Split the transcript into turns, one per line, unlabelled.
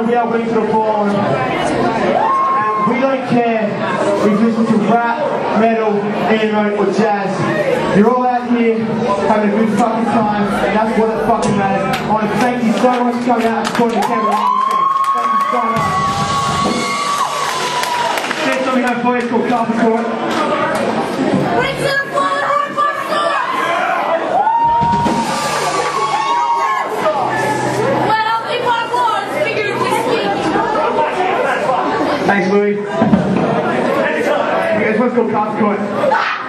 we are going to the ball. And we don't care if you listen to rap, metal, emo, or jazz. You're all out here having a good fucking time, and that's what it fucking matters. I want to thank you so much for coming out and supporting the camera. Thank you so much. Next time we have boys called Carpet Court. Thanks, Louis. This one's called Carpet Court.